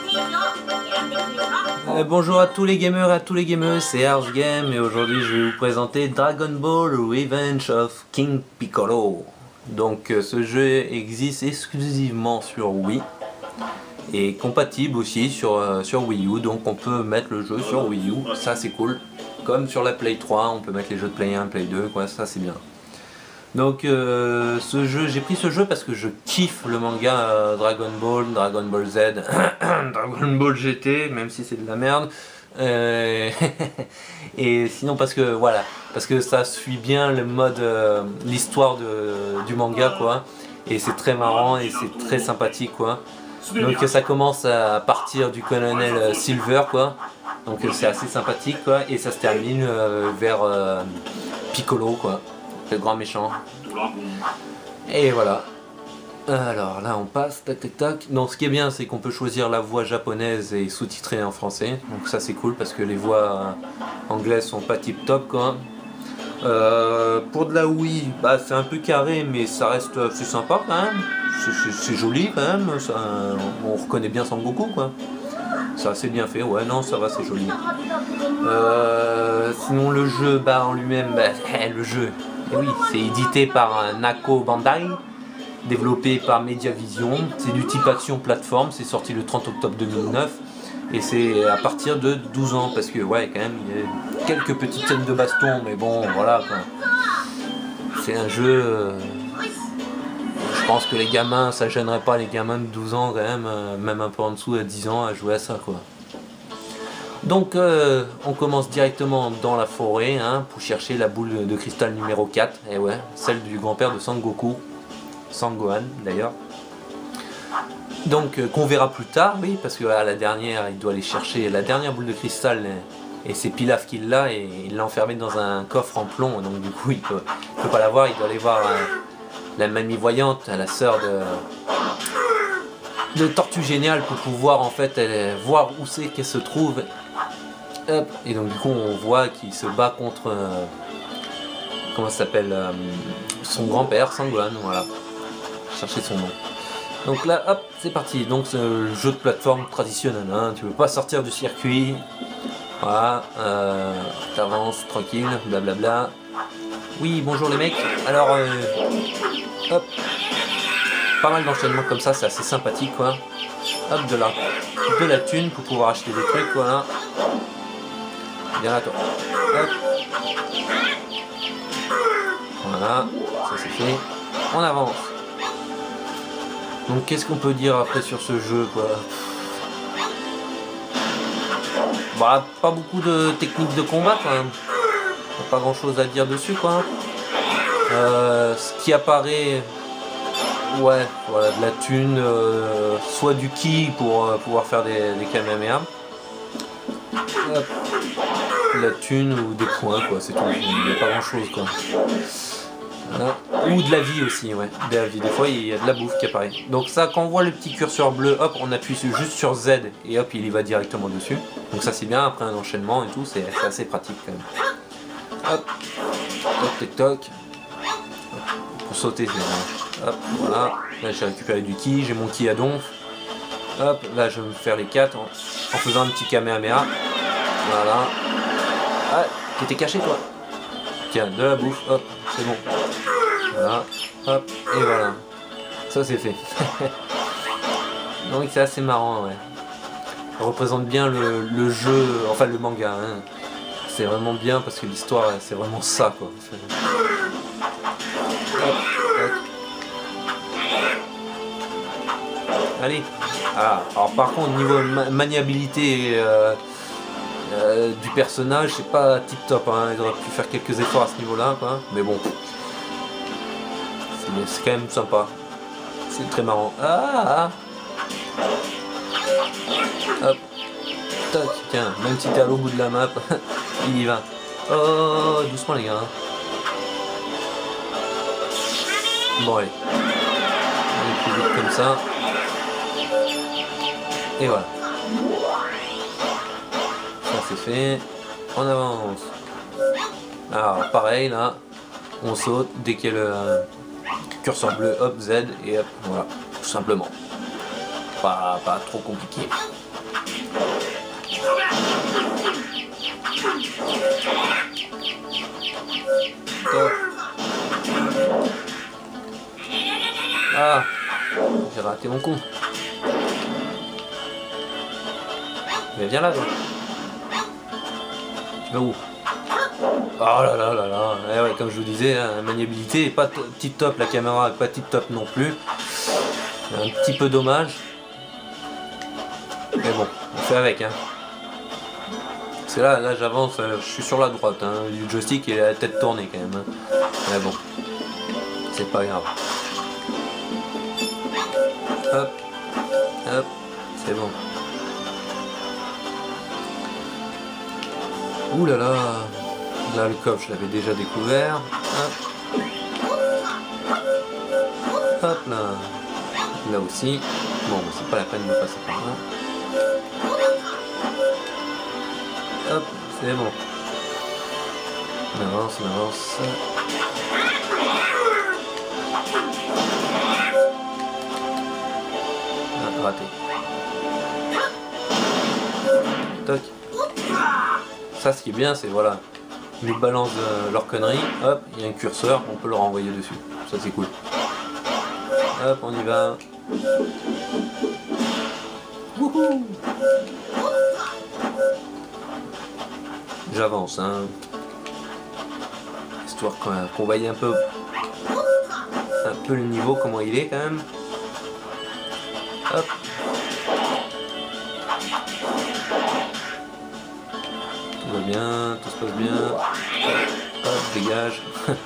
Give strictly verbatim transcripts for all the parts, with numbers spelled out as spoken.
Euh, bonjour à tous les gamers et à tous les gameuses, c'est Ars Game et aujourd'hui je vais vous présenter Dragon Ball Revenge of King Piccolo. Donc euh, ce jeu existe exclusivement sur Wii et compatible aussi sur, euh, sur Wii U, donc on peut mettre le jeu sur Wii U, ça c'est cool. Comme sur la Play trois, on peut mettre les jeux de Play un, Play deux, quoi, ça c'est bien. Donc euh, ce jeu, j'ai pris ce jeu parce que je kiffe le manga euh, Dragon Ball, Dragon Ball Z, Dragon Ball G T, même si c'est de la merde. Euh, et sinon parce que voilà, parce que ça suit bien le mode, euh, l'histoire du manga quoi. Et c'est très marrant et c'est très sympathique quoi. Donc ça commence à partir du colonel Silver quoi. Donc c'est assez sympathique quoi. Et ça se termine euh, vers euh, Piccolo quoi. Le grand méchant. Et voilà. Alors là on passe, tac tac tac. Donc ce qui est bien c'est qu'on peut choisir la voix japonaise et sous-titrer en français. Donc ça c'est cool parce que les voix anglaises sont pas tip top quoi. Euh, pour de la Wii, bah, c'est un peu carré mais ça reste assez sympa quand même. C'est joli quand même. Ça, on reconnaît bien Sangoku quoi. C'est assez bien fait, ouais non ça va c'est joli. Euh, sinon le jeu bah, en lui-même, bah, le jeu. Et oui, c'est édité par Namco Bandai, développé par Mediavision, c'est du type action plateforme, c'est sorti le trente octobre deux mille neuf et c'est à partir de douze ans parce que ouais quand même il y a quelques petites scènes de baston mais bon voilà c'est un jeu, euh, je pense que les gamins, ça gênerait pas les gamins de douze ans quand même, euh, même un peu en dessous à dix ans à jouer à ça quoi. Donc euh, on commence directement dans la forêt hein, pour chercher la boule de cristal numéro quatre, et ouais, celle du grand-père de Sangoku, Sangohan d'ailleurs. Donc euh, qu'on verra plus tard, oui, parce que à la dernière, il doit aller chercher la dernière boule de cristal et c'est Pilaf qui l'a et il l'a enfermée dans un coffre en plomb, donc du coup il peut, il peut pas la voir, il doit aller voir euh, la mamie voyante, la sœur de, de Tortue Géniale pour pouvoir en fait elle, voir où c'est qu'elle se trouve. Hop. Et donc du coup on voit qu'il se bat contre euh, comment ça s'appelle euh, son grand-père Sangohan, voilà, chercher son nom. Donc là hop c'est parti, donc c'est un jeu de plateforme traditionnel hein. Tu veux pas sortir du circuit, voilà, euh, t'avances tranquille, blablabla. Oui bonjour les mecs, alors euh, hop, pas mal d'enchaînements comme ça, c'est assez sympathique quoi. Hop, de la, de la thune pour pouvoir acheter des trucs, voilà. Viens là toi. Hop. Voilà, ça c'est fait. On avance. Donc qu'est-ce qu'on peut dire après sur ce jeu quoi? Bah pas beaucoup de techniques de combat quand même. Pas grand chose à dire dessus quoi. Euh, ce qui apparaît, ouais, voilà, de la thune, euh, soit du ki pour euh, pouvoir faire des, des kamehameha. Hop. La thune ou des points quoi, c'est tout, il n'y a pas grand chose quoi. Voilà. Ou de la vie aussi, ouais, de la vie, des fois il y a de la bouffe qui apparaît. Donc ça, quand on voit le petit curseur bleu, hop, on appuie juste sur Z et hop, il y va directement dessus. Donc ça c'est bien, après un enchaînement et tout, c'est assez pratique quand même. Hop, toc toc toc. Pour sauter, c'est hop, voilà. Là j'ai récupéré du ki, j'ai mon ki à donf. Hop, là je vais me faire les quatre en, en faisant un petit kamehameha. Voilà. Ah, t'étais caché toi. Tiens, de la bouffe, hop, c'est bon. Voilà, hop, et voilà. Ça c'est fait. Donc c'est assez marrant, ouais. Ça représente bien le, le jeu, enfin le manga. Hein. C'est vraiment bien parce que l'histoire, c'est vraiment ça, quoi. Hop, hop. Allez. Ah, alors par contre, niveau ma maniabilité euh, euh, du personnage, c'est pas tip top. Hein. Il aurait pu faire quelques efforts à ce niveau-là, quoi. Mais bon. C'est quand même sympa. C'est très marrant. Ah, ah. Hop. Tac, tiens, même si t'es à l'autre bout de la map, il y va. Oh, doucement les gars. Bon allez. On est plus vite comme ça. Et voilà. Ça c'est fait. On avance. Alors pareil là. On saute dès qu'il y a le curseur bleu, hop, Z et hop, voilà. Tout simplement. Pas, pas trop compliqué. Top. Ah, j'ai raté mon coup. Mais viens là, toi. Tu vas où? Oh là là là là. Eh ouais, comme je vous disais, hein, la maniabilité est pas tip top, la caméra est pas tip top non plus. Un petit peu dommage. Mais bon, on fait avec. Hein. C'est là, là j'avance, je suis sur la droite hein, du joystick et la tête tournée quand même. Hein. Mais bon, c'est pas grave. Hop, hop, c'est bon. Ouh là là, là le coffre je l'avais déjà découvert. Hop, hop là, là aussi. Bon, c'est pas la peine de passer par là. Hop, c'est bon. On avance, on avance. Ah, raté. Toc. Ça, ce qui est bien, c'est voilà, ils nous balancent euh, leur connerie. Hop, il y a un curseur, on peut le renvoyer dessus. Ça, c'est cool. Hop, on y va. Wouhou! J'avance, hein. Histoire qu'on qu'on voie un peu, un peu le niveau, comment il est quand même. Hop. Tout va bien, tout se passe bien. Hop, hop, dégage.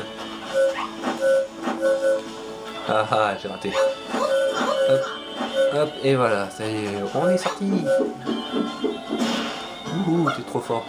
Ah ah, j'ai raté. Hop, hop, et voilà, ça y est, on est sorti. Ouh, t'es trop fort.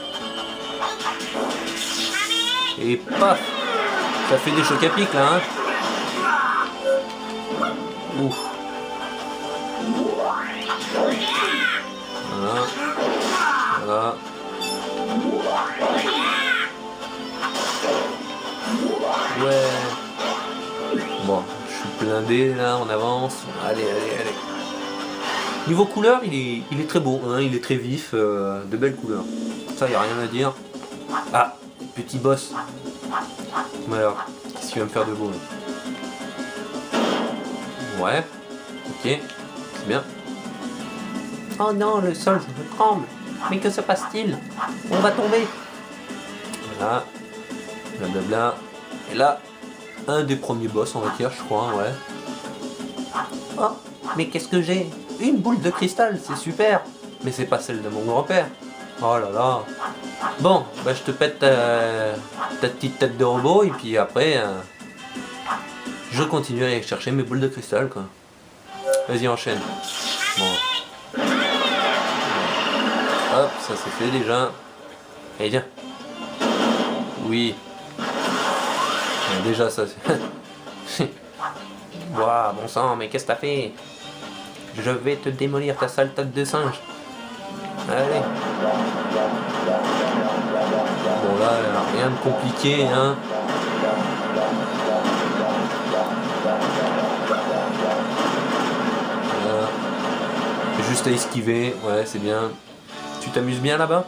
Et paf, ça fait des chocs à pic là, hein. Ouf. Voilà. Voilà. Ouais. Bon, je suis blindé là, on avance. Allez, allez, allez. Niveau couleur, il est, il est très beau, hein, il est très vif, euh, de belles couleurs. Ça, y a rien à dire. Ah, petit boss. Mais alors, qu'est-ce qu'il va me faire de beau là? Ouais, ok, c'est bien. Oh non, le sol tremble. Mais que se passe-t-il? On va tomber. Voilà, blablabla. Et là, un des premiers boss, on va dire, je crois, ouais. Oh, mais qu'est-ce que j'ai? Une boule de cristal, c'est super. Mais c'est pas celle de mon grand-père. Oh là là. Bon, bah je te pète ta, ta petite tête de robot et puis après, euh, je continue à aller chercher mes boules de cristal, quoi. Vas-y, enchaîne. Bon. Hop, ça c'est fait déjà. Allez, viens. Oui. Ouais, déjà, ça c'est... Ouah, bon sang, mais qu'est-ce que t'as fait? Je vais te démolir ta sale tête de singe. Allez. Bon là, rien de compliqué, hein. Voilà. Juste à esquiver, ouais, c'est bien. Tu t'amuses bien là-bas?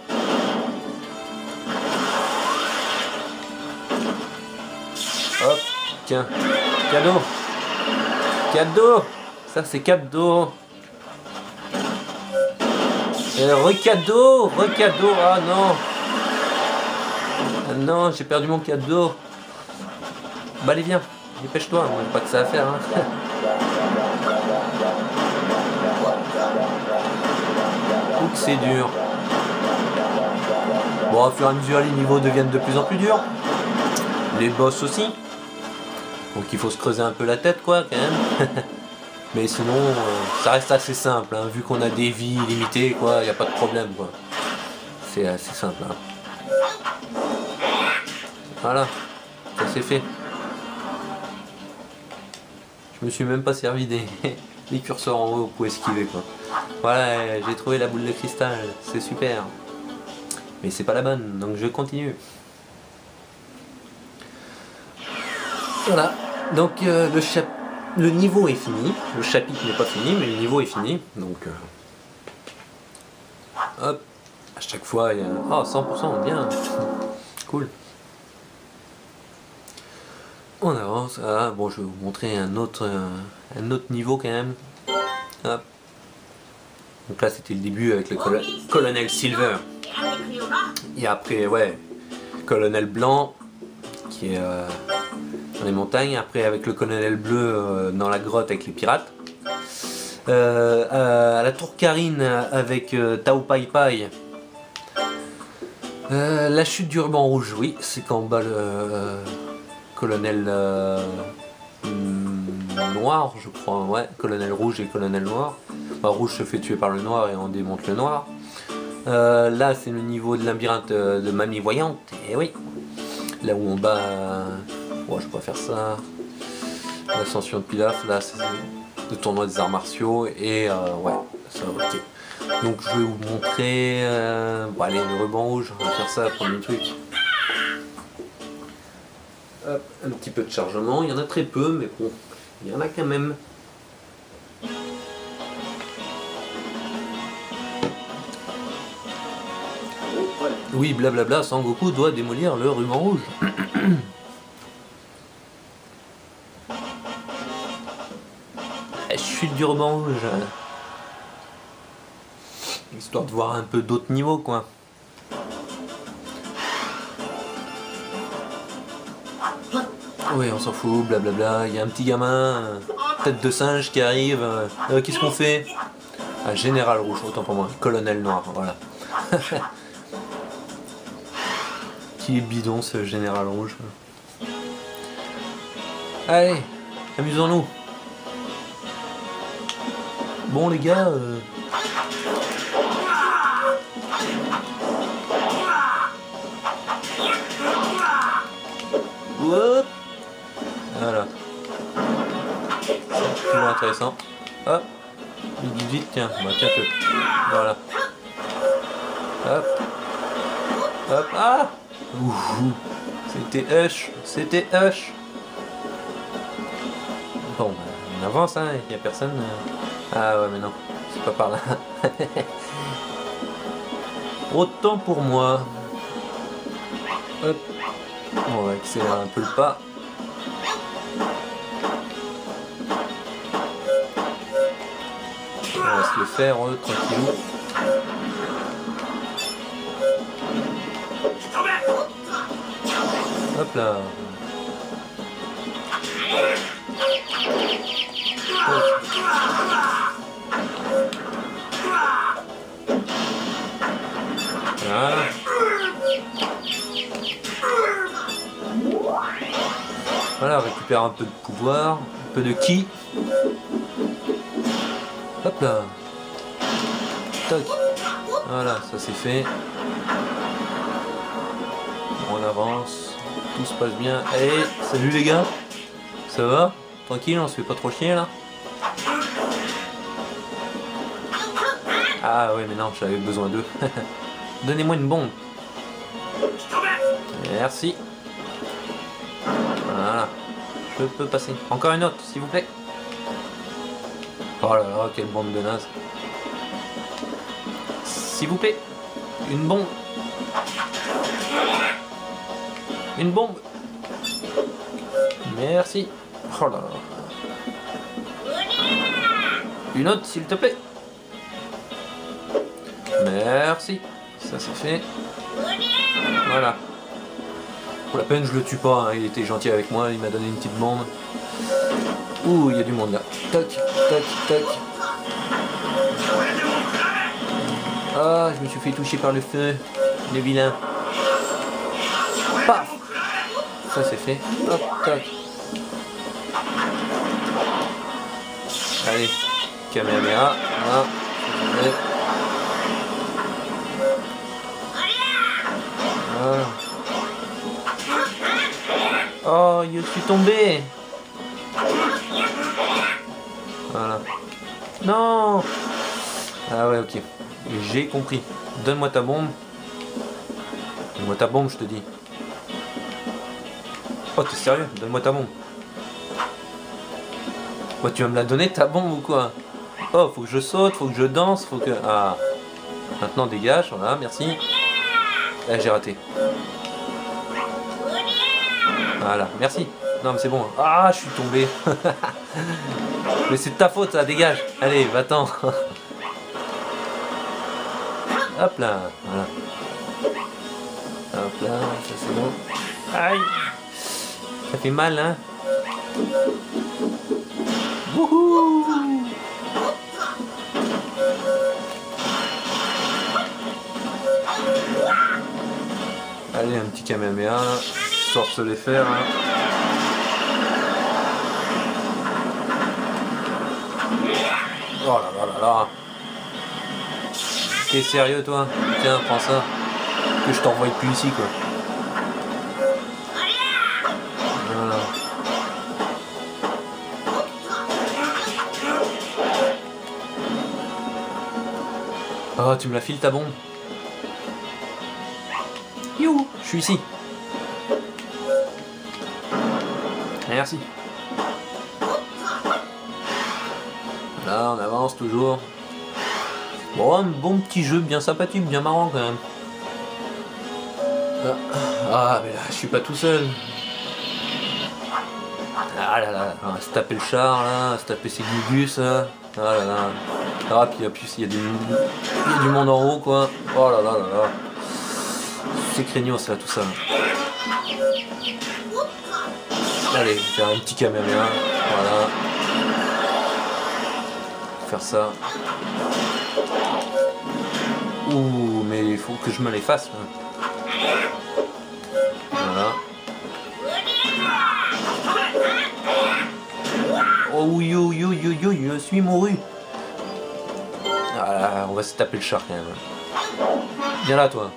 Hop, tiens, cadeau. Cadeau. Ça c'est cadeau. Euh, recadeau, recadeau, ah non. Ah non, j'ai perdu mon cadeau. Bah allez viens, dépêche-toi, moi j'ai pas que ça à faire. Hein. Ouh que c'est dur. Bon, au fur et à mesure, les niveaux deviennent de plus en plus durs. Les boss aussi. Donc il faut se creuser un peu la tête quoi quand même. Mais sinon, euh, ça reste assez simple, hein, vu qu'on a des vies limitées, quoi, y a pas de problème, quoi. C'est assez simple, hein. Voilà, ça c'est fait. Je me suis même pas servi des, des curseurs en haut pour esquiver, quoi. Voilà, j'ai trouvé la boule de cristal, c'est super. Mais c'est pas la bonne, donc je continue. Voilà, donc euh, le chapitre. Le niveau est fini, le chapitre n'est pas fini, mais le niveau est fini, donc euh, Hop, à chaque fois il y a... Oh, cent pour cent, bien. Cool. On avance. Ah, bon, je vais vous montrer un autre, euh, un autre niveau quand même. Hop. Donc là, c'était le début avec le colo colonel Silver. Et après, ouais, colonel Blanc, qui est euh, dans les montagnes. Après, avec le colonel Bleu euh, dans la grotte avec les pirates. Euh, à la tour Karine avec euh, Tao Pai Pai. Euh, la chute du ruban rouge, oui, c'est quand bat le euh, colonel euh, noir, je crois, ouais, colonel rouge et colonel noir. Bah, rouge se fait tuer par le noir et on démonte le noir. Euh, là, c'est le niveau de labyrinthe de Mamie Voyante, et oui, là où on bat. Euh... Oh, je peux pas faire ça. L'ascension de Pilaf, là, c'est le tournoi des arts martiaux, et euh, ouais, ça, ok. Donc je vais vous montrer, euh, bon, allez, le ruban rouge, on va faire ça, premier truc. Hop, un petit peu de chargement, il y en a très peu, mais bon, il y en a quand même. Oui, blablabla, Sangoku doit démolir le ruban rouge. La chute du ruban rouge. Histoire de voir un peu d'autres niveaux, quoi. Oui, on s'en fout, blablabla. Il y a un petit gamin, euh, tête de singe qui arrive. Euh, euh, Qu'est-ce qu'on fait? Ah, général rouge, autant pour moi. Colonel noir, voilà. Qui est bidon, ce général rouge. Allez, amusons-nous. Bon, les gars... Euh... Hop. Voilà. C'est toujours intéressant. Hop. dix-huit, tiens. Bah, tiens, que... Voilà. Hop. Hop. Ah. Ouh. C'était Hush. C'était Hush. Bon, bah, on avance, hein. Il n'y a personne. Ah ouais, mais non. C'est pas par là. Autant pour moi. Hop. On va accélérer un peu le pas. On va se le faire, euh, tranquillou. Hop là. Voilà. Voilà, récupère un peu de pouvoir, un peu de ki. Hop là. Toc. Voilà, ça c'est fait. On avance. Tout se passe bien. Allez, salut les gars. Ça va? Tranquille, on se fait pas trop chier là? Ah ouais, mais non, j'avais besoin d'eux. Donnez-moi une bombe. Merci. Voilà. Je peux passer. Encore une autre, s'il vous plaît. Oh là là, quelle bande de naze. S'il vous plaît. Une bombe. Une bombe. Merci. Oh là là. Une autre, s'il te plaît. Merci. Ça c'est fait. Voilà. Pour la peine, je le tue pas, hein. Il était gentil avec moi, il m'a donné une petite bombe. Ouh, il y a du monde là. Tac, tac, tac. Ah, je me suis fait toucher par le feu. Le vilain. Paf. Ça c'est fait. Hop, tac. Allez, caméra. Voilà. Voilà. Oh, je suis tombé. Voilà. Non. Ah ouais, ok. J'ai compris. Donne-moi ta bombe. Donne-moi ta bombe, je te dis. Oh, t'es sérieux? Donne-moi ta bombe. Oh, tu vas me la donner, ta bombe ou quoi? Oh, faut que je saute, faut que je danse, faut que... Ah. Maintenant dégage, voilà, merci. Ah, j'ai raté. Voilà, merci. Non mais c'est bon. Ah, je suis tombé. Mais c'est de ta faute, ça, dégage. Allez, va-t'en. Hop là, voilà. Hop là, ça c'est bon. Aïe. Ça fait mal, hein. Wouhou. Allez, un petit Kamehameha, là. Histoire de se les faire, hein. Oh là là là là. T'es sérieux, toi? Tiens, prends ça. Que je t'envoie plus ici, quoi. Voilà. Oh, tu me la files ta bombe. You, je suis ici. Merci. Là, on avance toujours. Bon, un bon petit jeu bien sympathique, bien marrant quand même. Ah, mais là, je suis pas tout seul. Ah là là, on va se taper le char là, on va se taper ses gugus là. Ah là là. Ah, puis en plus, il y a du, il y a du monde en haut quoi. Oh là là là là. C'est craignos là, tout ça. Allez, je vais faire un petit Kamehameha. Voilà. Faire ça. Ouh, mais il faut que je me les fasse. Voilà. Oh yo yo yo yo, je suis mouru. Voilà, on va se taper le char quand même. Viens là toi.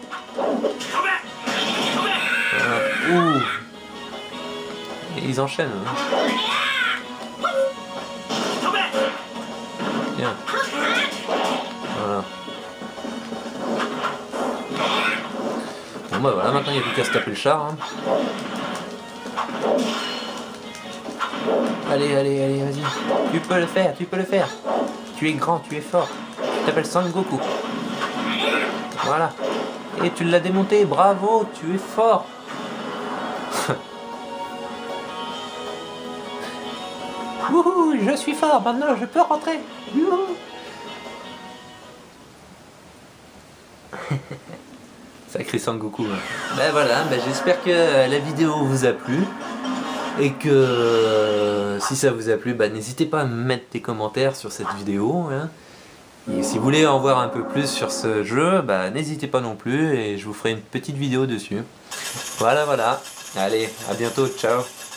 Voilà. Ouh. Et ils enchaînent. Hein. Tiens. Voilà. Bon bah voilà, maintenant il n'y a plus qu'à se taper le char. Hein. Allez, allez, allez, vas-y. Tu peux le faire, tu peux le faire. Tu es grand, tu es fort. Tu t'appelles Son Goku. Voilà. Et tu l'as démonté, bravo, tu es fort. Wouhou, je suis fort, maintenant je peux rentrer. Youhou. Sacré Son Goku. Hein. Ben voilà, ben j'espère que la vidéo vous a plu. Et que euh, si ça vous a plu, bah, n'hésitez pas à mettre des commentaires sur cette vidéo. Hein. Et si vous voulez en voir un peu plus sur ce jeu, bah, n'hésitez pas non plus et je vous ferai une petite vidéo dessus. Voilà, voilà. Allez, à bientôt, ciao.